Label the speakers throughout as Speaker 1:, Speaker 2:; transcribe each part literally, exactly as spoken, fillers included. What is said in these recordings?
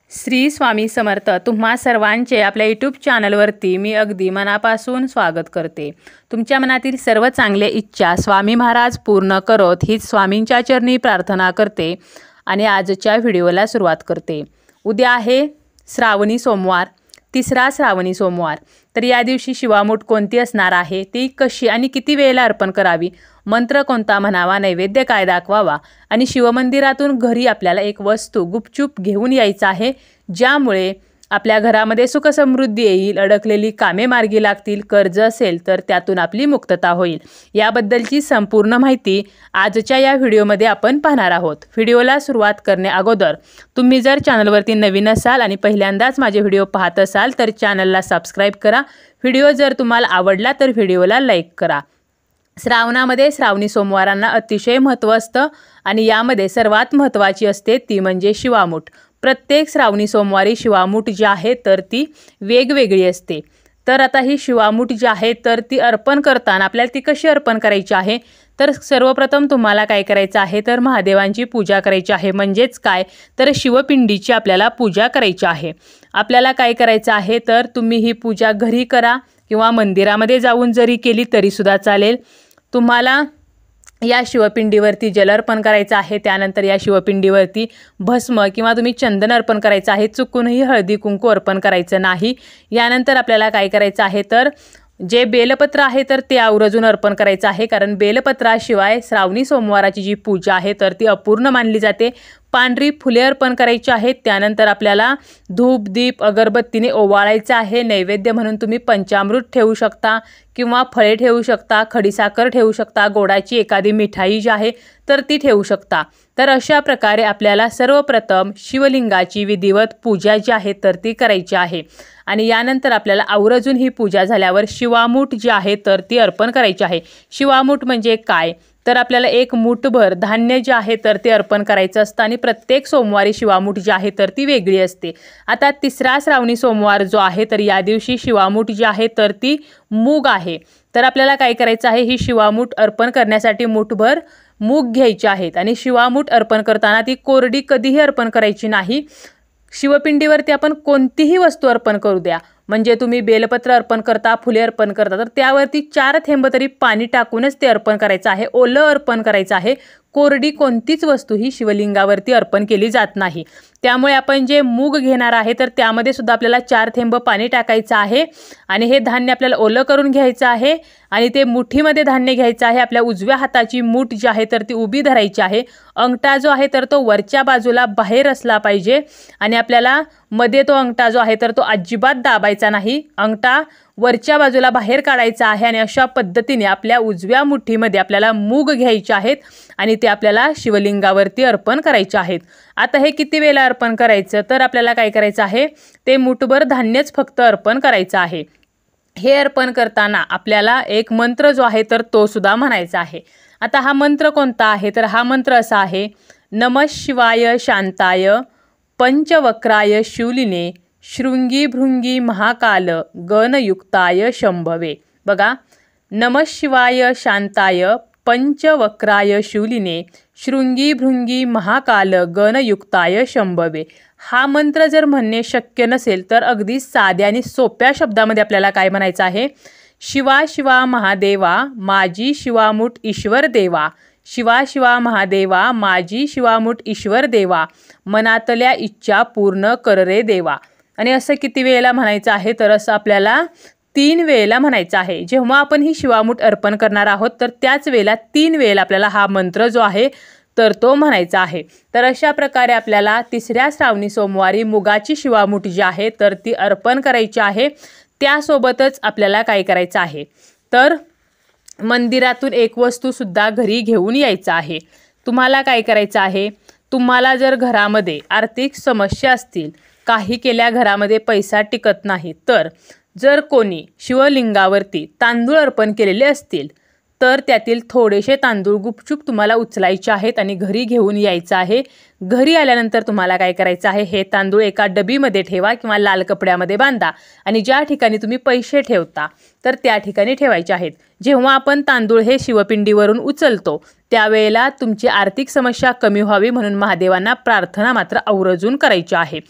Speaker 1: श्री स्वामी समर्थ तुम्हा सर्वांचे आपल्या यूट्यूब चॅनलवरती मी अगदी मनापासून स्वागत करते। तुमच्या मनातील सर्व चांगले इच्छा स्वामी महाराज पूर्ण करोत हीच स्वामींच्या चरणी प्रार्थना करते आणि आजच्या व्हिडिओला सुरुवात करते। उद्या आहे श्रावणी सोमवार, तिसरा श्रावणी सोमवार। तर या दिवशी शिवामूठ कोणती असणार आहे, ती कशी आणि किती वेळेला अर्पण करावी, मंत्र कोणता म्हणावा, नैवेद्य काय दाखवावा आणि शिवमंदिरातून घरी आपल्याला एक वस्तू गुपचूप घेऊन यायचं आहे, ज्यामुळे आपल्या घरामध्ये सुख समृद्धी येईल, अडकलेली कामे मार्गी लागतील, कर्ज असेल तर त्यातून आपली मुक्तता होईल। याबद्दलची संपूर्ण माहिती आजच्या या व्हिडिओमध्ये आपण पाहणार आहोत। व्हिडिओला सुरुवात करण्या अगोदर तुम्ही जर चॅनलवरती नवीन असाल आणि पहिल्यांदाच माझे व्हिडिओ पाहत असाल तर चॅनलला सबस्क्राइब करा। व्हिडिओ जर तुम्हाला आवडला तर व्हिडिओला लाईक करा। श्रावणामध्ये श्रावणी सोमवारांना अतिशय महत्त्व असतं आणि यामध्ये सर्वात महत्त्वाची असते ती म्हणजे शिवामूठ। प्रत्येक श्रावणी सोमवारी शिवामूठ जी आहे तर ती वेगवेगळी असते। तर आता ही शिवामूठ जी आहे तर ती अर्पण करताना आपल्याला ती कशी अर्पण करायची आहे, तर सर्वप्रथम तुम्हाला काय करायचं आहे, तर महादेवांची पूजा करायची आहे। म्हणजेच काय, तर शिवपिंडीची आपल्याला पूजा करायची आहे। आपल्याला काय करायचं आहे, तर तुम्ही ही पूजा घरी करा किंवा मंदिरामध्ये जाऊन जरी केली तरी सुद्धा चालेल। तुम्हाला या शिवपिंडीवरती जल अर्पण करायचं आहे, त्यानंतर या शिवपिंडीवरती भस्म किंवा तुम्ही चंदन अर्पण करायचं आहे, चुकूनही हळदी कुंकू अर्पण करायचं नाही। यानंतर आपल्याला काय करायचं आहे, तर जे बेलपत्र आहे तर ते आवर्जून अर्पण करायचं आहे, कारण बेलपत्राशिवाय श्रावणी सोमवाराची जी पूजा आहे तर ती अपूर्ण मानली जाते। पांढरी फुले अर्पण करायची आहेत। त्यानंतर आपल्याला धूप दीप अगरबत्तीने ओवाळायचं आहे। नैवेद्य म्हणून तुम्ही पंचामृत ठेवू शकता किंवा फळे ठेवू शकता, खडीसाखर ठेवू शकता, गोडाची एखादी मिठाई जी आहे तर ती ठेवू शकता। तर अशा प्रकारे आपल्याला सर्वप्रथम शिवलिंगाची विधिवत पूजा जी आहे तर ती करायची आहे आणि यानंतर आपल्याला आवर्जून ही पूजा झाल्यावर शिवामूठ जी आहे तर ती अर्पण करायची आहे। शिवामूठ म्हणजे काय, तर आपल्याला एक मूठभर धान्य जे आहे तर ते अर्पण करायचं असतं आणि प्रत्येक सोमवारी शिवामूठ जी आहे तर ती वेगळी असते। आता तिसरा श्रावणी सोमवार जो आहे तर या दिवशी शिवामूठ जी आहे तर ती मूग आहे। तर आपल्याला काय करायचं आहे, ही शिवामूठ अर्पण करण्यासाठी मूठभर मूग घ्यायचे आहेत आणि शिवामूठ अर्पण करताना ती कोरडी कधीही अर्पण करायची नाही। शिवपिंडीवरती आपण कोणतीही वस्तू अर्पण करू द्या, म्हणजे तुम्ही बेलपत्र अर्पण करता, फुले अर्पण करता, तर त्यावरती चार थेंब तरी पाणी टाकूनच ते अर्पण करायचं आहे, ओलं अर्पण करायचं आहे। कोरडी कोणतीच वस्तू ही शिवलिंगावरती अर्पण केली जात नाही। त्यामुळे आपण जे मूग घेणार आहे तर त्यामध्ये सुद्धा आपल्याला चार थेंब पाणी टाकायचं आहे आणि हे धान्य आपल्याला ओलं करून घ्यायचं आहे आणि ते मुठीमध्ये धान्य घ्यायचं आहे। आपल्या उजव्या हाताची मूठ जी आहे तर ती उभी धरायची आहे। अंगठा जो आहे तर तो वरच्या बाजूला बाहेर असला पाहिजे आणि आपल्याला मध्ये तो अंगठा जो आहे तर तो अजिबात दाबायचा नाही, अंगठा वरच्या बाजूला बाहेर काढायचा आहे आणि अशा पद्धतीने आपल्या उजव्या मुठीमध्ये आपल्याला मूग घ्यायचे आहेत आणि ते आपल्याला शिवलिंगावरती अर्पण करायचे आहेत। आता हे किती वेळेला अर्पण करायचं, तर आपल्याला काय करायचं आहे, ते मुठभर धान्यच फक्त अर्पण करायचं आहे। हे अर्पण करताना आपल्याला एक मंत्र जो आहे तर तो सुद्धा म्हणायचा आहे। आता हा मंत्र कोणता आहे, तर हा मंत्र असा आहे, नमः शिवाय शांताय पंचवक्राय शूलिने शृंगी भृंगी महाकाल गणयुक्ताय शंभवे। बघा, नमः शिवाय शांताय पंचवक्राय शूलिने शृंगी भृंगी महाकाल गणयुक्ताय शंभवे। हा मंत्र जर म्हणणे शक्य नसेल तर अगदी साध्या आणि सोप्या शब्दामध्ये आपल्याला काय म्हणायचं आहे, शिवा शिवा महादेवा माझी शिवामूठ ईश्वर देवा, शिवा शिवा महादेवा माझी शिवामूठ ईश्वर देवा, मनातल्या इच्छा पूर्ण कर रे देवा। आणि असं किती वेळेला म्हणायचं आहे, तर असं आपल्याला तीन वेळेला म्हणायचं आहे। जेव्हा आपण ही शिवामूठ अर्पण करणार आहोत तर त्याच वेळेला तीन वेळेला आपल्याला हा मंत्र जो आहे तर तो म्हणायचा आहे। तर अशा प्रकारे आपल्याला तिसऱ्या श्रावणी सोमवारी मुगाची शिवामूठ जी आहे तर ती अर्पण करायची आहे। त्यासोबतच आपल्याला काय करायचं आहे, तर मंदिरातून एक वस्तू सुद्धा घरी घेऊन यायचं आहे। तुम्हाला काय करायचं आहे, तुम्हाला जर घरामध्ये आर्थिक समस्या असतील, काही केल्या घरामध्ये पैसा टिकत नाही, तर जर कोणी शिवलिंगावरती तांदूळ अर्पण केलेले असतील तर त्यातील थोडेसे तांदूळ गुपचूप तुम्हाला उचलायचे आहेत आणि घरी घेऊन यायचं आहे। घरी आल्यानंतर तुम्हाला काय करायचं आहे, हे तांदूळ एका डबीमध्ये ठेवा किंवा लाल कपड्यामध्ये बांधा आणि ज्या ठिकाणी तुम्ही पैसे ठेवता तर त्या ठिकाणी ठेवायचे आहेत। जेव्हा आपण तांदूळ हे शिवपिंडीवरून उचलतो त्यावेळेला तुमची आर्थिक समस्या कमी व्हावी म्हणून महादेवांना प्रार्थना मात्र आवर्जून करायची आहे।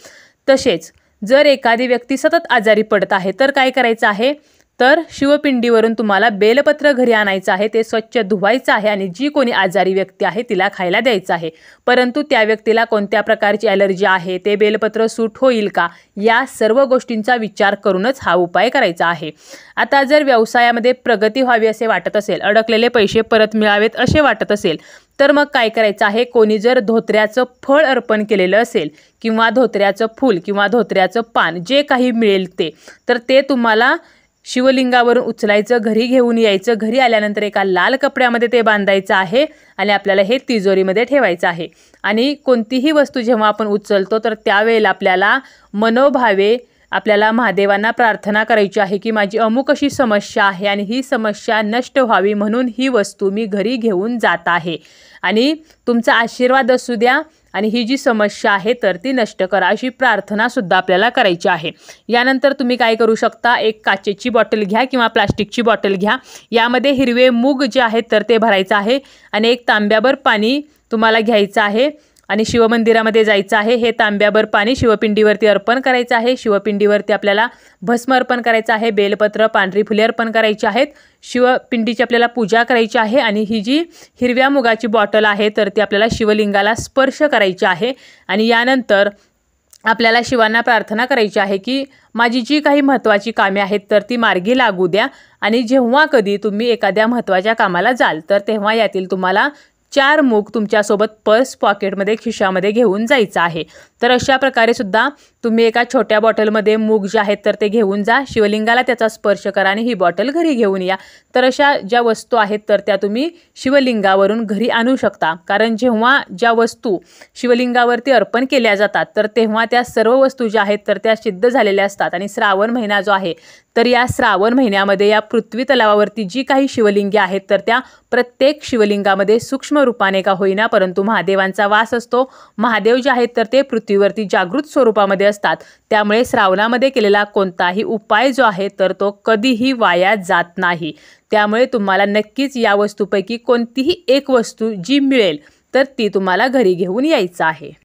Speaker 1: तसेच जर एखादी व्यक्ती सतत आजारी पडत आहे तर काय करायचं आहे, तर शिवपिंडीवरून तुम्हाला बेलपत्र घरी आणायचं आहे, ते स्वच्छ धुवायचं आहे आणि जी कोणी आजारी व्यक्ती आहे तिला खायला द्यायचं आहे। परंतु त्या व्यक्तीला कोणत्या प्रकारची ॲलर्जी आहे, ते बेलपत्र सूट होईल का, या सर्व गोष्टींचा विचार करूनच हा उपाय करायचा आहे। आता जर व्यवसायामध्ये प्रगती व्हावी असे वाटत असेल, अडकलेले पैसे परत मिळावेत असे वाटत असेल, तर मग काय करायचं आहे, कोणी जर धोत्र्याचं फळ अर्पण केलेलं असेल किंवा धोत्र्याचं फूल किंवा धोत्र्याचं पान जे काही मिळेल ते, तर ते तुम्हाला शिवलिंगावरून उचलायचं, घरी घेऊन यायचं। घरी आल्यानंतर एका लाल कपड्यामध्ये ते बांधायचं आहे आणि आपल्याला हे तिजोरीमध्ये ठेवायचं आहे। आणि कोणतीही वस्तू जेव्हा आपण उचलतो तर त्यावेळेला आपल्याला मनोभावे आपल्याला महादेवांना प्रार्थना करायची आहे की माझी अमुक अशी समस्या आहे आणि ही समस्या नष्ट व्हावी म्हणून ही वस्तू मी घरी घेऊन जात आहे आणि तुमचा आशीर्वाद असू द्या आणि ही जी समस्या आहे तर ती नष्ट करा, अशी प्रार्थना सुद्धा आपल्याला करायची आहे। यानंतर तुम्ही काय करू शकता, एक काचेची बॉटल घ्या किंवा प्लास्टिकची बॉटल घ्या, यामध्ये हिरवे मूग जे आहेत तर ते भरायचं आहे आणि एक तांब्याभर पाणी तुम्हाला घ्यायचं आहे आणि शिवमंदिरामध्ये जायचं आहे। हे तांब्याभर पाणी शिवपिंडीवरती अर्पण करायचं आहे। शिवपिंडीवरती आपल्याला भस्म अर्पण करायचं आहे, बेलपत्र, पांढरी फुले अर्पण करायची आहेत, शिवपिंडीची आपल्याला पूजा करायची आहे आणि ही जी हिरव्या मुगाची बॉटल आहे तर ती आपल्याला शिवलिंगाला स्पर्श करायची आहे। आणि यानंतर आपल्याला शिवांना प्रार्थना करायची आहे की माझी जी काही महत्त्वाची कामे आहेत तर ती मार्गी लागू द्या आणि जेव्हा कधी तुम्ही एखाद्या महत्त्वाच्या कामाला जाल तर तेव्हा यातील तुम्हाला चार मूग तुमच्यासोबत पर्स पॉकेटमध्ये खिशामध्ये घेऊन जायचं आहे। तर अशा प्रकारे सुद्धा तुम्ही एका छोट्या बॉटलमध्ये मूग जे आहेत तर ते घेऊन जा, शिवलिंगाला त्याचा स्पर्श करा आणि ही बॉटल घरी घेऊन या। तर अशा ज्या वस्तू आहेत तर त्या तुम्ही शिवलिंगावरून घरी आणू शकता, कारण जेव्हा ज्या वस्तू शिवलिंगावरती अर्पण केल्या जातात तर तेव्हा त्या सर्व वस्तू ज्या आहेत तर त्या सिद्ध झालेल्या असतात। आणि श्रावण महिना जो आहे तर या श्रावण महिन्यामध्ये या पृथ्वी तलावावरती जी काही शिवलिंगे आहेत तर त्या प्रत्येक शिवलिंगामध्ये सूक्ष्म रूपाने का होईना परंतु महादेवांचा वास असतो। महादेव जे आहेत तर ते पृथ्वीवरती जागृत स्वरूपामध्ये असतात, त्यामुळे श्रावणामध्ये केलेला कोणताही उपाय जो आहे तर तो कधीही वाया जात नाही। त्यामुळे तुम्हाला नक्कीच या वस्तूपैकी कोणतीही एक वस्तू जी मिळेल तर ती तुम्हाला घरी घेऊन यायचं आहे।